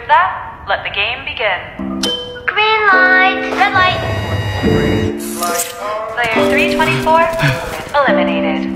of that, let the game begin. Green light. Red light. Player 324 eliminated.